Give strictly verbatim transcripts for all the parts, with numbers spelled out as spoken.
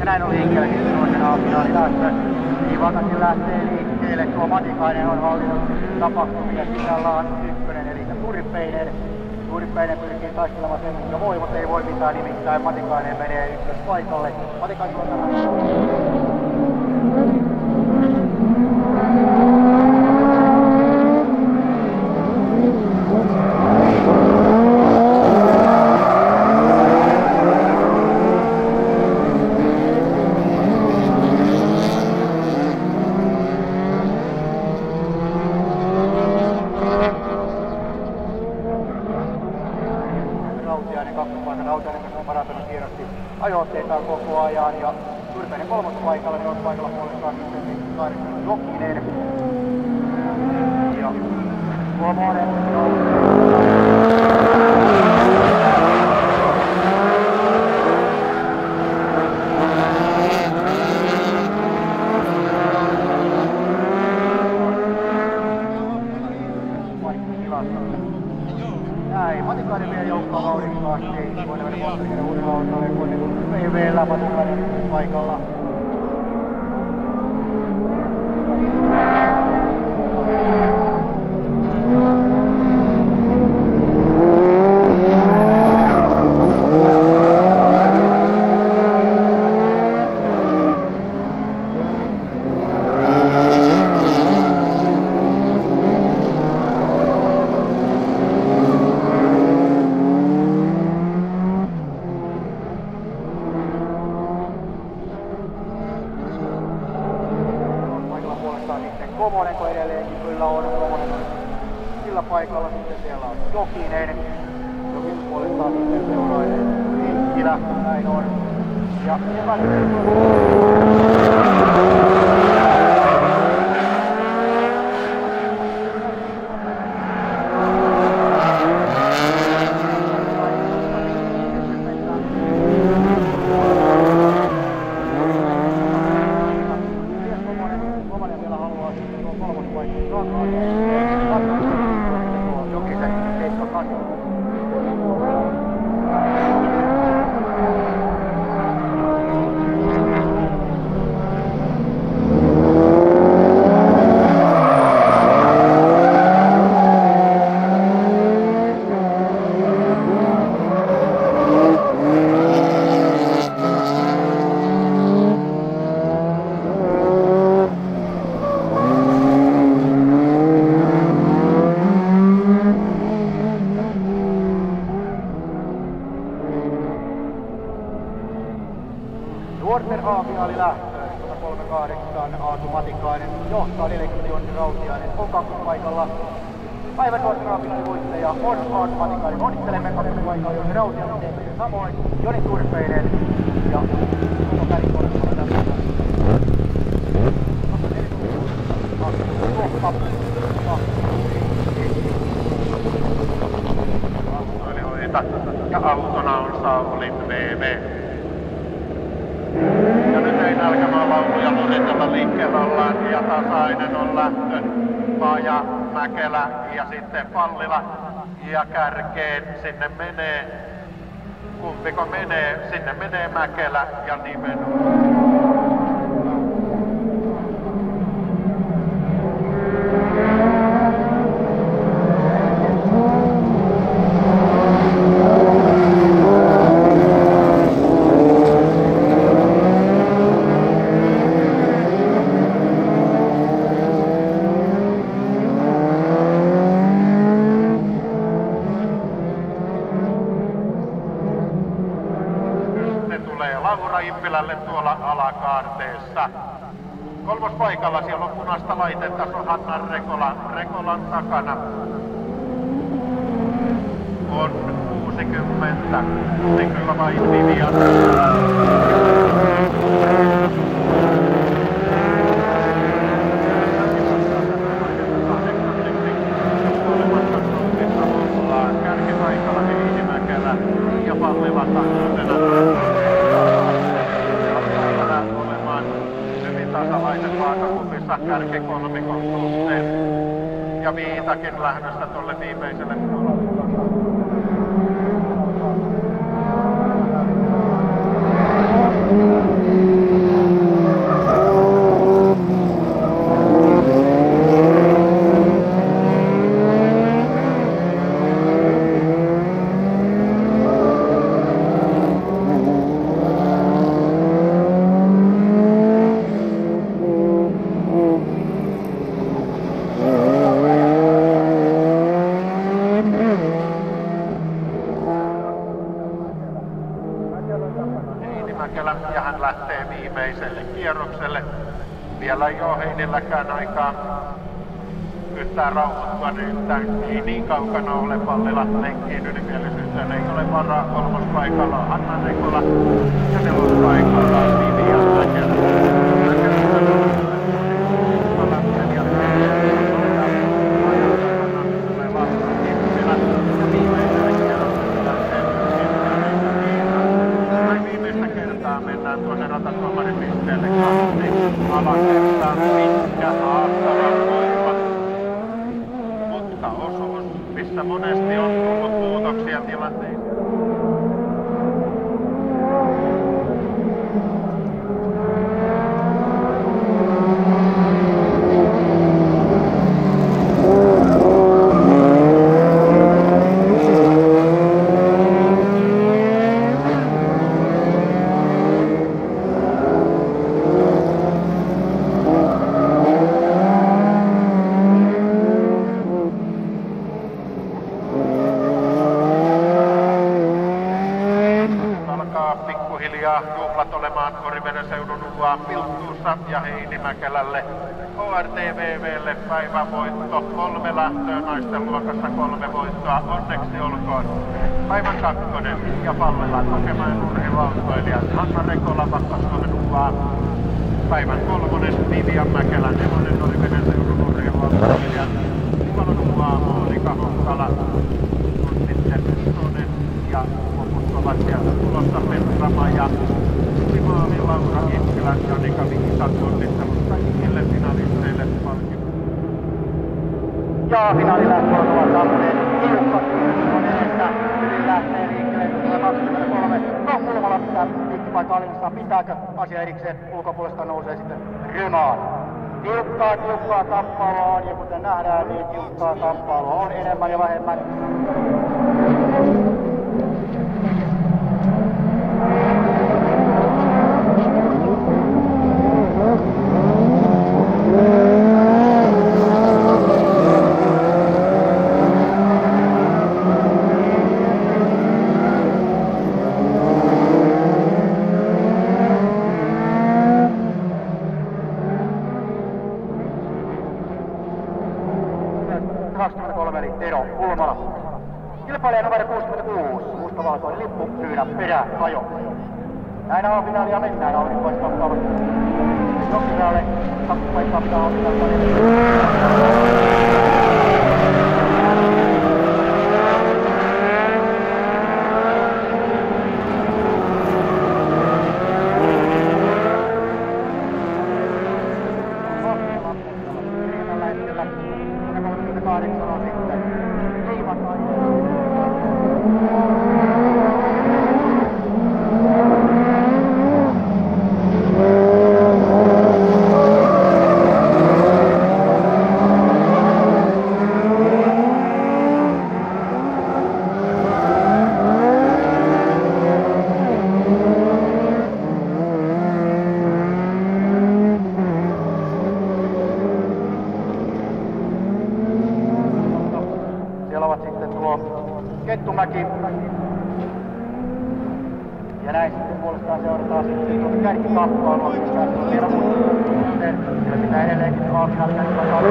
näin on liikkeelle sitten toisen A-finaali lähtö. Viivaltakin lähtee liikkeelle. Tuo Matikainen on hallinnut tapahtumia. Sisällä on ykkönen eli Turpeinen. Turpeinen pyrkii taistelemaan sen, mikä voi, mutta ei voi mitään, nimittäin Matikainen menee ykköspaikalle. Matikainen on tähän. Rautiainen on parantanut hienosti ajoitteitaan koko ajan ja Turpeinen kolmospaikalla, niin on paikalla puolestaan sitten Kaariksen Jokinen. Ja Komonen näin, Matikainen vie joukkoa vauhdikkaasti. Voidaan mennä moottorikäden uudella autolle, kun P V:llä Matikainen paikalla. Komonen, kun edelleenkin kyllä on. Komonen on sillä paikalla, sitten siellä on Jokinen. Jokinen puolestaan sitten seurainen Linkkilä, näin on. Ja nuorten A-finaali lähtöön, sata kolmekymmentäkahdeksan Aatu Matikainen johtaa neljäkymmentä Joni Rautiainen on kakkospaikalla. Päivän nuorten A-finaalin voittaja on Aatu Matikainen. Onnittelemme kakkospaikalla Joni Rautiainen tekee samoin Joni Turpeinen ja Tuomo Kärkipuolella tästä. Ja autona on Saulin V V. Ja nyt ei nälkämaa lauluja luritella liikkeellä ollaan ja tasainen on lähtö. Paja, Mäkelä ja sitten Pallila ja kärkeen sinne menee. Kumpiko menee? Sinne menee Mäkelä ja nimenomaan. Laura Impilälle tuolla alakaarteessa. Kolmospaikalla siellä on punaista laitetta, se on Hanna Rekola. Rekolan takana on kuusikymmentä, niin kyllä vain Vivian. Kärkipaikalla Viisi Mäkelä ja Pallila takkosena. Tasalaisen vaakakupissa kärkikolmikon suhteen ja Viitakin lähdöstä tuolle viimeiselle puolelle. Mäkelä ja hän lähtee viimeiselle kierrokselle. Vielä ei ole Heinilläkään aikaa yhtään rauhoittua, niin ei niin kaukana ole Pallila lenkkiin ylimielisyyteen. Ei ole varaa. Kolmospaikalla on Hanna Rekola ja nelospaikalla on Vivian Mäkelä. Mennään tuonne ratatuomarin pisteelle kahti. Alakertaan pitkä haastava voima. Mutta osuus, missä monesti on tullut muutoksia tilanteisiin. Juhlat olemaan Oriveden seudun U A Pilttuussa ja Heini Mäkelälle H R T V V:lle päivävoitto, kolme lähtöä naisten luokassa, kolme voittoa, onneksi olkoon. Päivän kakkonen ja Pallila Kokemäen urheiluautoilijat Hanna Rekola, Vakka-Suomen U A. Päivän kolmonen Vivian Mäkelä, nelonen Oriveden seudun urheiluautoilijat Kuvalon U A Monika Honkala. On sitten Sonen ja loput ovat sieltä tulossa Petrama ja Simaali, Laura Itkilä ja Nika Viisan onnittelut kaikille finalisteille palkinnon. Ja finaalilähtöön ovat saapuneet tiukka koneessa. Hyvin lähtee liikkeelle kaksikymmentäkolme. No, kulmalla pitää liikkipaikka alinsa. Pitääkö asia erikseen? Ulkopuolesta nousee sitten Rymaan. Tiukkaa, tiukkaa kamppailua on, ja kuten nähdään, niin tiukkaa kamppailua on enemmän ja vähemmän. kaksikymmentäkolme eli Tero Kulmala. Kilpailija numero kuusikymmentäkuusi, mustavalkoinen lippu, syynä peräajo. Näin on finaalia mennään, aurinkoista on tavoittu. Jokkinaalle, kaksi paikkaa pitää ottaa. Kettumäki. Ja näin sitten puolestaan seurataan sitten tuota kärkikamppailua, missä on vielä muuttunut. Siellä pitää edelleenkin A-finaali kärkikamppailua.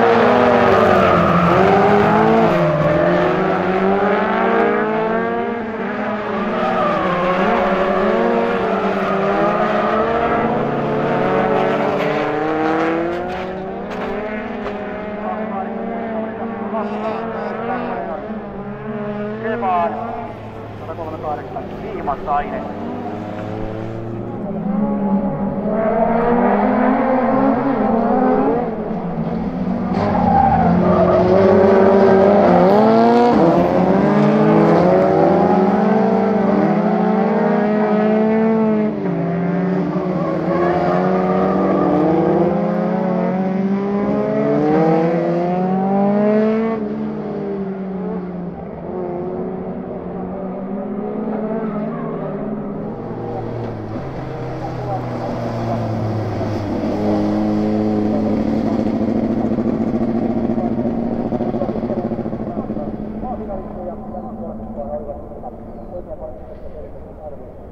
sata kolmekymmentäkahdeksan Viimasainen.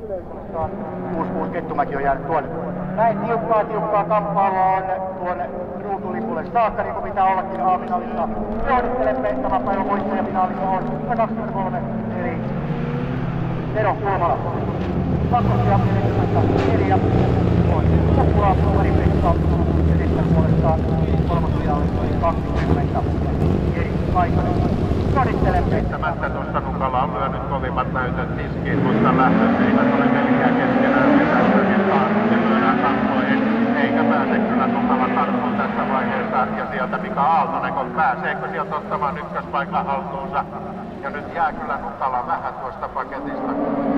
kuusi kuusi Kettumäki on jäänyt tuonne. Näin tiukkaa tiukkaa kamppailua on tuonne ruutulipulle saakka, niin kuin pitää ollakin A-finaalissa. Onnittelemme tämän päivän voittajafinaalissa on kaksikymmentäkolme, eli Tero Kulmala. Kakkosia neljäkymmentäneljä on Kukkula, Mari Pekka ja sitten puolestaan kolmosojallista kaksikymmentä Jeri Kaikanen. Onnittelemme. Eittämättä tuossa Nukala on lyönyt kovimmat näytöt tiskiin, mutta lähdöt eivät ole melkein keskenään kesässäkin taas ja lyödään kampoihin. Eikä pääse kyllä Nukala tarttuun tässä vaiheessa ja sieltä Mika Aaltonen, kun pääseekö sieltä ottamaan ykköspaikan haltuunsa. Ja nyt jää kyllä Nukala vähän tuosta paketista.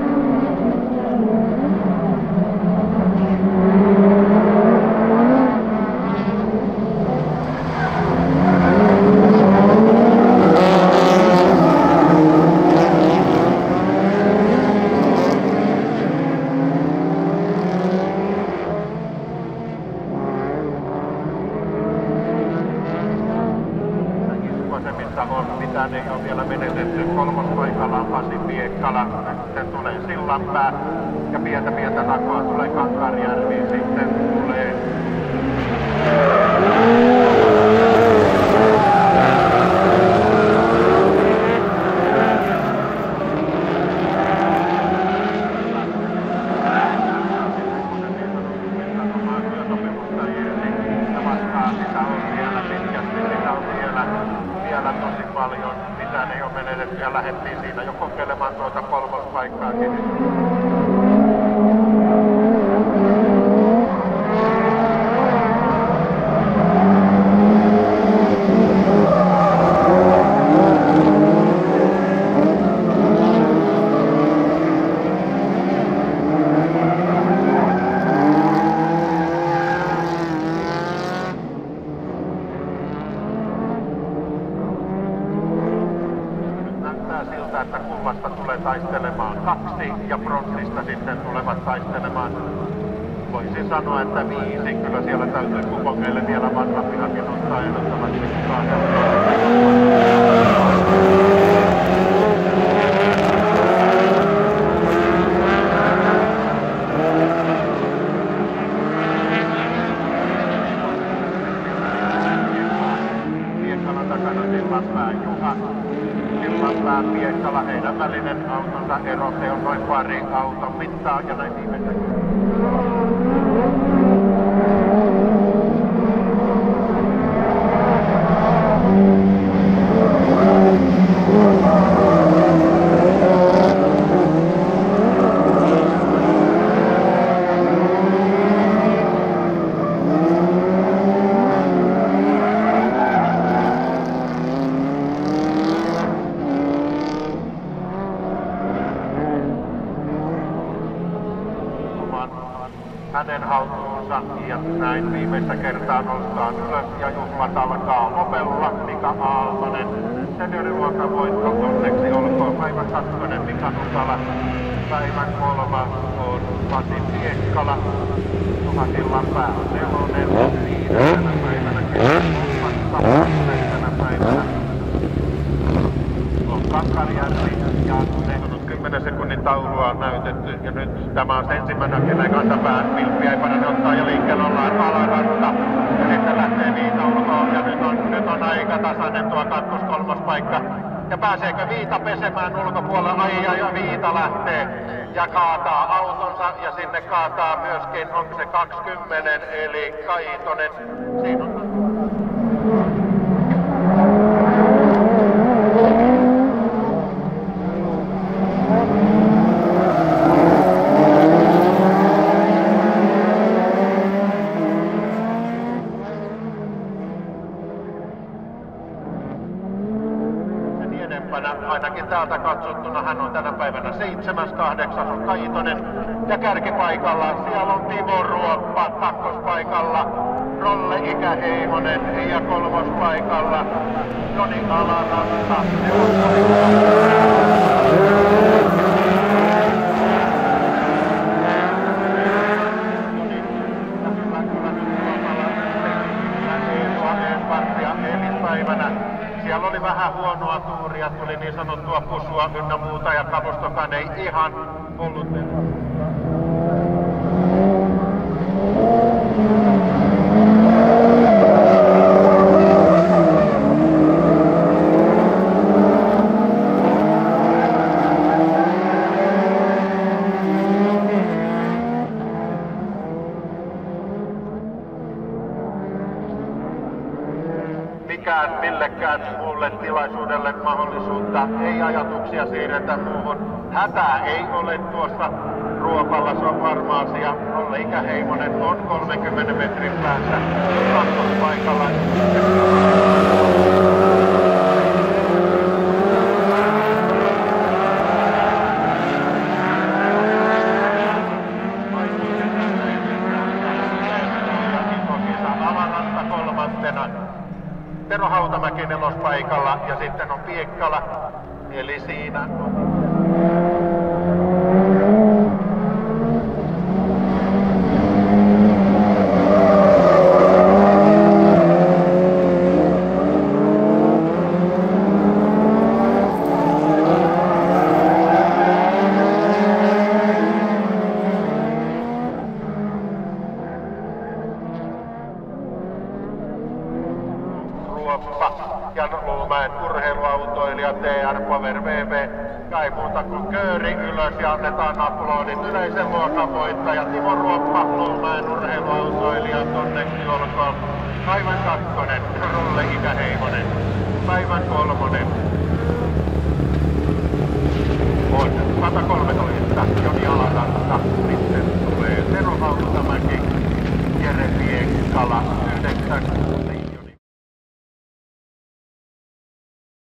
Mitään ei ole vielä menetetty. Kolmospaikalla on Pasi Piekkala. Sitten tulee Sillanpää ja pientä pientä takoa tulee Kankarjärvi. Sitten tulee paljon, mitään ei ole menetetty ja lähdettiin siinä jo kokeilemaan tuota kolmospaikkaakin. Siltä, että kummasta tulee taistelemaan kaksi ja bronssista sitten tulevat taistelemaan. Voisin sanoa, että viisi. Kyllä siellä täytyy kupongeille vielä vanhempiakin ottaa ehdottomasti mukaan. Piekkalan takana Sillanpää Juha. Sillanpää Piekkala, heidän välinen autonsa erotte on noin pari auton mittaa ja näin viimeisenkin. Hänen haltuunsa ja näin viimeistä kertaa noustaan ylös ja juhlat alkaa Opella Mika Aaltonen. Senioriluokan voitto onneksi olkoon päivän kakkonen Mika Nukala. Päivän kolmas on Pasi Piekkala. Juha Sillanpää on nelonen. Viidentenä päivänä keskustelua. Seitsemänä päivänä on Kankarjärvi ja ne kymmenen sekunnin taulua on näytetty ja nyt tämä on ensimmäinen kenen kantapään Vilppi ei parane ottaa ja liikkeellä ollaan Alaranta ja sitten lähtee Viita ulkoon ja nyt on, nyt on aika tasainen tuo kakkos-kolmos paikka ja pääseekö Viita pesemään ulkopuolella? Ai ja, ja Viita lähtee ja kaataa autonsa ja sinne kaataa myöskin, onko se kaksikymmentä eli Kaitonen. Siinä on ainakin täältä katsottuna hän on tänä päivänä seitsemäs, kahdeksas on Kaitonen ja kärkipaikalla siellä on Timo Ruoppa kakkospaikalla, Rolle Ikäheimonen ja kolmospaikalla Joni Alaranta. Siellä oli vähän huonoa tuuria, tuli niin sanottua pusua ynnä muuta ja kalustokaan ei ihan ollut mikään millekään muulle tilaisuudelle mahdollisuutta, ei ajatuksia siirretä muuhun. Hätää ei ole tuossa Ruopalla, se on varma asia. Olle Ikäheimonen on kolmenkymmenen metrin päässä kakkospaikalla. Avaranta kolmantena. Tero Hautamäki nelospaikalla ja sitten on Piekkala, eli siinä on... ja Luumäen urheiluautoilija T R Power V V. Kai muuta kuin kööri ylös ja annetaan aplodit yleisen luokan voittaja Timo Ruoppa, Luumäen urheiluautoilija, onneksi olkoon. Päivän kakkonen, Rolle Ikäheimonen. Päivän kolmonen on sata kolmetoista, Joni Alaranta. Sitten tulee Tero Hautamäki, Jere Piekkala, yhdeksän.